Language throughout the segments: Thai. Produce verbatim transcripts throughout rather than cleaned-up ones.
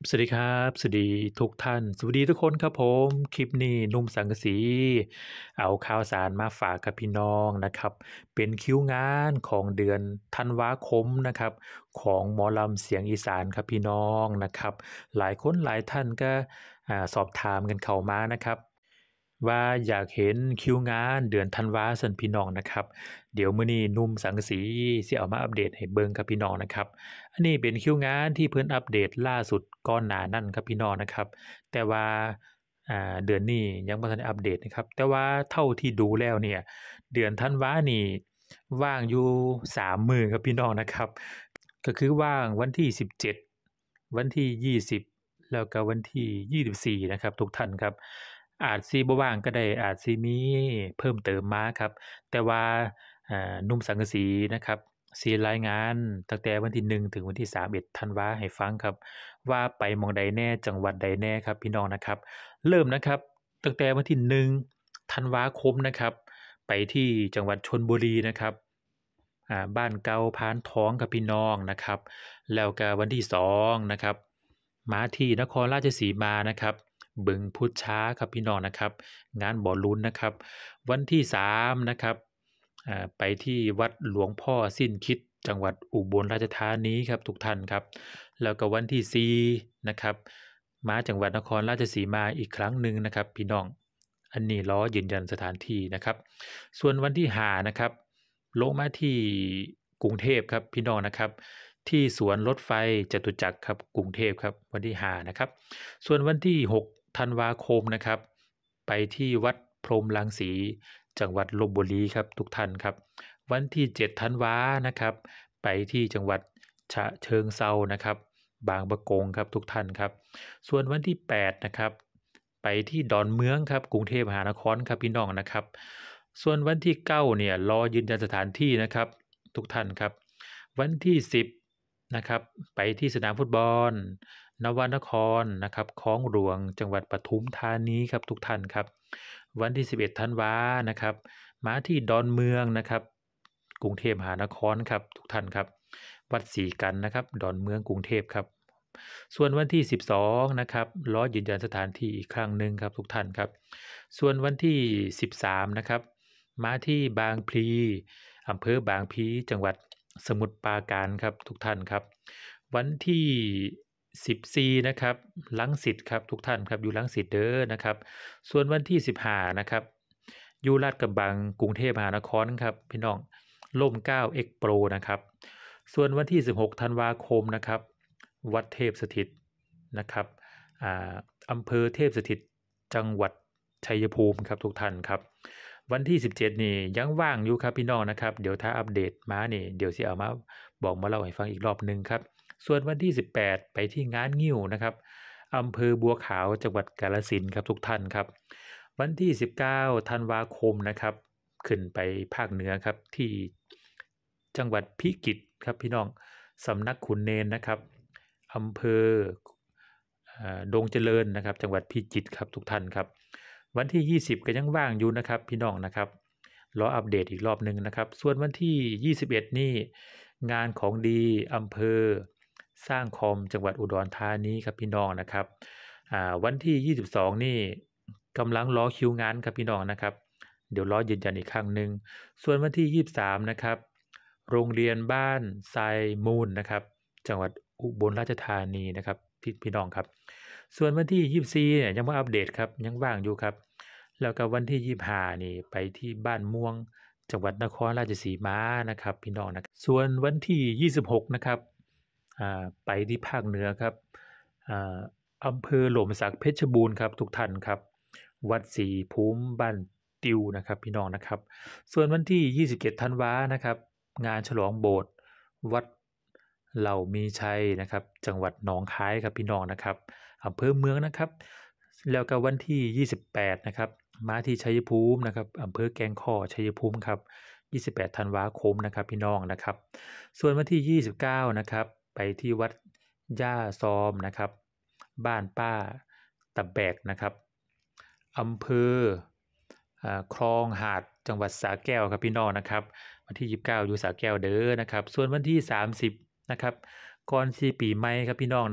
สวัสดีครับสวัสดีทุกท่านสวัสดีทุกคนครับผมคลิปนี้หนุ่มสังกะสีเอาข่าวสารมาฝากกับพี่น้องนะครับเป็นคิวงานของเดือนธันวาคมนะครับของหมอลำเสียงอีสานครับพี่น้องนะครับหลายคนหลายท่านก็อ่าสอบถามกันเข้ามานะครับว่าอยากเห็นคิวงานเดือนธันวาซั่นพี่น้องนะครับเดี๋ยวมื้อนี้หนุ่มสังกะสีสิเอามาอัปเดตให้เบิ่งครับพี่น้องนะครับ อันนี้เป็นคิวงานที่เพิ่นอัปเดตล่าสุดก่อนหน้านั้นครับพี่น้องนะครับแต่ว่าอ่าเดือนนี้ยังบ่ทันได้อัปเดตนะครับแต่ว่าเท่าที่ดูแล้วเนี่ยเดือนธันวานี่ว่างอยู่สามมื้อครับพี่น้องนะครับก็คือว่างวันที่สิบเจ็ดวันที่ยี่สิบแล้วก็วันที่ยี่สิบสี่นะครับทุกท่านครับอาจสิบ่ว่างก็ได้อาจสิมีเพิ่มเติมมาครับแต่ว่าอ่าหนุ่มสังกะสีนะครับ สิรายงานตั้งแต่วันที่หนึ่งถึงวันที่สามสิบเอ็ดธันวาให้ฟังครับว่าไปหม้องใดแน่จังหวัดใดแน่ครับพี่น้องนะครับเริ่มนะครับตั้งแต่วันที่หนึ่งธันวาคมนะครับไปที่จังหวัดชลบุรีนะครับอ่าบ้านเก่าพานทองครับพี่น้องนะครับแล้วก็วันที่สองนะครับมาที่นครราชสีมานะครับบึงพุชาครับพี่น้องนะครับงานบ่อลุ้นนะครับวันที่สามนะครับ อ่าไปที่วัดหลวงพ่อสิ้นคิดจังหวัดอุบลราชธานีครับทุกท่านครับแล้วก็วันที่สี่นะครับมาจังหวัดนครราชสีมาอีกครั้งหนึ่งนะครับพี่น้องอันนี้ล้อยืนยันสถานที่นะครับส่วนวันที่ห้านะครับลงมาที่กรุงเทพครับพี่น้องนะครับที่สวนรถไฟจตุจักรครับกรุงเทพครับวันที่ห้านะครับส่วนวันที่หกธันวาคมนะครับไปที่วัดพรหมรังสี จังหวัดลพบุรีครับทุกท่านครับวันที่เจ็ดธันวานะครับไปที่จังหวัดฉะเชิงเทรานะครับบางปะกงครับทุกท่านครับส่วนวันที่แปดนะครับไปที่ดอนเมืองครับกรุงเทพมหานครครับพี่น้องนะครับส่วนวันที่เก้าเนี่ยรอยืนยันสถานที่นะครับทุกท่านครับวันที่สิบนะครับไปที่สนามฟุตบอลนวนครนะครับคลองหลวงจังหวัดปทุมธานีครับทุกท่านครับ วันที่สิบเอ็ดธันวานะครับมาที่ดอนเมืองนะครับกรุงเทพมหานครครับทุกท่านครับวัดศรีกันนะครับดอนเมืองกรุงเทพครับส่วนวันที่สิบสองนะครับรอยืนยันสถานที่อีกครั้งหนึ่งครับทุกท่านครับส่วนวันที่สิบสามนะครับมาที่บางพลีอำเภอบางพลีจังหวัดสมุทรปราการครับทุกท่านครับวันที่สิบสี่นะครับรังสิตครับทุกท่านครับอยู่รังสิตเด้อนะครับ ส่วนวันที่สิบห้านะครับอยู่ลาดกระบังกรุงเทพมหานครครับพี่น้องร่มเกล้าเอ็กโปรนะครับส่วนวันที่สิบหกธันวาคมนะครับวัดเทพสถิตนะครับอ่าอำเภอเทพสถิตจังหวัดชัยภูมิครับทุกท่านครับวันที่สิบเจ็ดนี่ยังว่างอยู่ครับพี่น้องนะครับเดี๋ยวถ้าอัปเดตมานี่เดี๋ยวสิเอามาบอกมาเล่าให้ฟังอีกรอบหนึ่งครับส่วนวันที่สิบแปดไปที่งานงิ้วนะครับ อำเภอบัวขาวจังหวัดกาฬสินธุ์ครับทุกท่านครับวันที่สิบเก้าธันวาคมนะครับขึ้นไปภาคเหนือครับที่จังหวัดพิจิตรครับพี่น้องสำนักขุนเนนนะครับอำเภออ่าดงเจริญนะครับจังหวัดพิจิตรครับทุกท่านครับวันที่ยี่สิบก็ยังว่างอยู่นะครับพี่น้องนะครับรออัปเดตอีกรอบหนึ่งนะครับส่วนวันที่ยี่สิบเอ็ดนี่งานของดีอำเภอสร้างคอมจังหวัดอุดรธานีครับพี่น้องนะครับอ่าวันที่ยี่สิบสองนี่กำลังรอคิวงานครับพี่น้องนะครับเดี๋ยวรอยืนยันอีกครั้งหนึ่งส่วนวันที่ยี่สิบสามนะครับโรงเรียนบ้านไซมูลนะครับจังหวัดอุบลราชธานีนะครับพี่พี่น้องครับส่วนวันที่ยี่สิบสี่เนี่ยยังไม่อัปเดตครับยังว่างอยู่ครับแล้วก็วันที่ยี่สิบห้านี่ไปที่บ้านม่วงจังหวัดนครราชสีมานะครับพี่น้องนะส่วนวันที่ยี่สิบหกนะครับ อ่าไปที่ภาคเหนือครับอ่าอำเภอหล่มสักเพชรบูรณ์ครับทุกท่านครับวัดศรีภูมิบ้านติวนะครับพี่น้องนะครับส่วนวันที่ยี่สิบเจ็ดธันวานะครับงานฉลองโบสถ์วัดเหล่ามีชัยนะครับจังหวัดหนองคายครับพี่น้องนะครับอำเภอเมืองนะครับแล้วก็วันที่ยี่สิบแปดนะครับมาที่ชัยภูมินะครับอำเภอแกงข้อชัยภูมิครับยี่สิบแปดธันวาคมนะครับพี่น้องนะครับส่วนวันที่ยี่สิบเก้านะครับ ไปที่วัดย่าซอมนะครับบ้านป้าตะแบกนะครับอำเภออ่าคลองหาดจังหวัดสระแก้วครับพี่น้องนะครับวันที่ยี่สิบเก้าอยู่สระแก้วเด้อนะครับส่วนวันที่สามสิบนะครับก่อนสิปีใหม่ครับพี่น้องนะครับ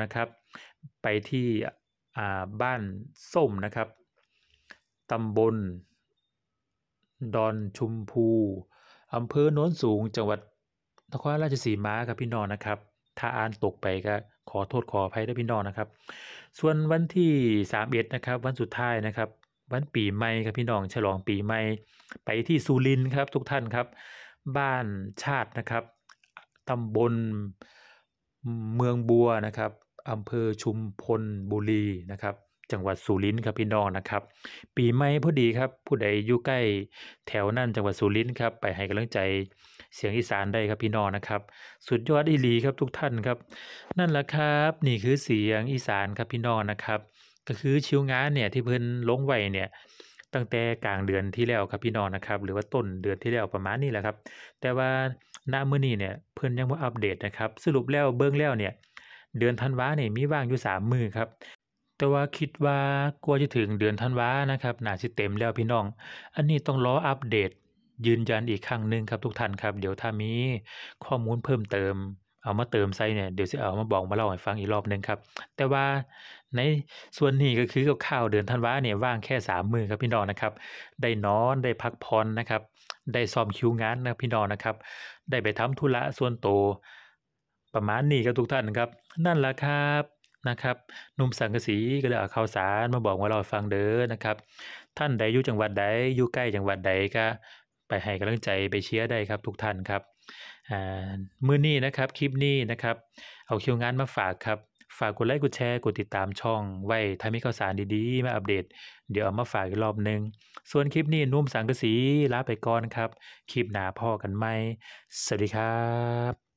ไปที่อ่าบ้านส้มนะครับตำบลดอนชุมพูอำเภอโน้นสูงจังหวัดนครราชสีมาครับพี่น้องนะครับถ้าอ่านตกไปก็ขอโทษขออภัยด้วยพี่น้องนะครับส่วนวันที่สามสิบเอ็ดนะครับวันสุดท้ายนะครับวันปีใหม่ครับพี่น้องฉลองปีใหม่ไปที่สุรินทร์ครับทุกท่านครับบ้านชาตินะครับตำบลเมืองบัวนะครับอำเภอชุมพลบุรีนะครับจังหวัดสุรินทร์ครับพี่น้องนะครับปีใหม่พอดีครับผู้ใดอยู่ใกล้แถวนั่นจังหวัดสุรินทร์ครับไปให้กำลังใจเสียงอีสานได้ครับพี่น้องนะครับสุดยอดอีหลีครับทุกท่านครับนั่นแหละครับนี่คือเสียงอีสานครับพี่น้องนะครับก็คือชิวงานเนี่ยที่เพิ่นลงไว้เนี่ยตั้งแต่กลางเดือนที่แล้วครับพี่น้องนะครับหรือว่าต้นเดือนที่แล้วประมาณนี้แหละครับแต่ว่าณมื้อนี้เนี่ยเพิ่นยังบ่อัปเดตนะครับสรุปแล้วเบิ่งแล้วเนี่ยเดือนธันวาเนี่ยมีว่างอยู่สามมื้อครับแต่ว่าคิดว่ากว่าจะถึงเดือนธันวานะครับน่าสิเต็มแล้วพี่น้องอันนี้ต้องรออัปเดตยืนยันอีกครั้งหนึ่งครับทุกท่านครับเดี๋ยวถ้ามีข้อมูลเพิ่มเติมเอามาเติมใส่เนี่ยเดี๋ยวสิเอามาบอกมาเล่าให้ฟังอีกรอบหนึ่งครับแต่ว่าในส่วนนี้ก็คือคร่าวๆเดือนธันวาเนี่ยว่างแค่สามมื้อครับพี่น้องนะครับได้นอนได้พักผ่อนนะครับได้ซ่อมคิวงานนะพี่น้องนะครับได้ไปทำธุระส่วนตัวประมาณนี้ครับทุกท่านครับนั่นแหละครับนะครับหนุ่มสังกะสีก็เลยเอาข่าวสารมาบอกมาเล่าให้ฟังเด้อนะครับท่านใดอยู่จังหวัดใดอยู่ใกล้จังหวัดใดก็ไปให้กำลังใจไปเชียร์ได้ครับทุกท่านครับอ่ามื้อนี้นะครับคลิปนี้นะครับเอาคิวงานมาฝากครับฝากกดไลค์กดแชร์กดติดตามช่องไว้ถ้ามีข่าวสารดีๆมาอัปเดตเดี๋ยวเอามาฝากอีกรอบหนึ่งส่วนคลิปนี้หนุ่มสังกะสีลาไปก่อนครับคลิปหน้าพ้อกันใหม่สวัสดีครับ